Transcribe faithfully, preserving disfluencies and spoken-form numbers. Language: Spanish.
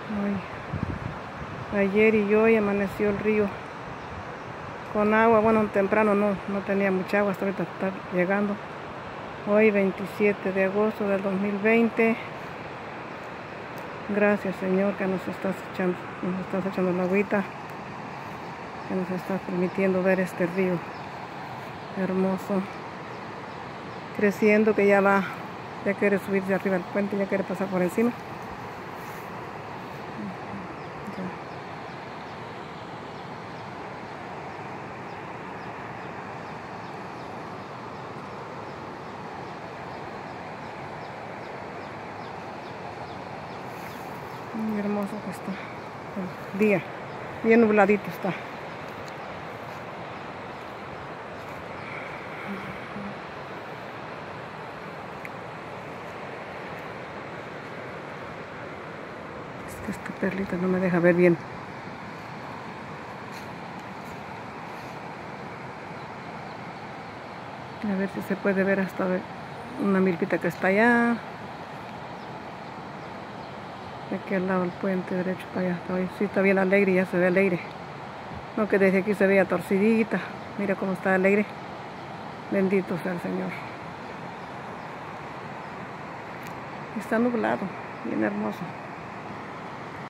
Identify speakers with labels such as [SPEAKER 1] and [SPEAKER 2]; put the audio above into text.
[SPEAKER 1] Hoy, ayer y hoy amaneció el río con agua. Bueno, temprano no, no tenía mucha agua, hasta ahorita está llegando. Hoy veintisiete de agosto del dos mil veinte. Gracias, Señor, que nos estás echando, nos estás echando la agüita, que nos estás permitiendo ver este río hermoso, creciendo, que ya va, ya quiere subirse arriba del puente, ya quiere pasar por encima. Muy hermoso que está el día, bien nubladito está. Es que esta perlita no me deja ver bien. A ver si se puede ver hasta una milpita que está allá. De aquí al lado del puente derecho para allá. Está, hoy sí está bien alegre, ya se ve alegre. No, que desde aquí se veía torcidita. Mira cómo está alegre. Bendito sea el Señor. Está nublado, bien hermoso.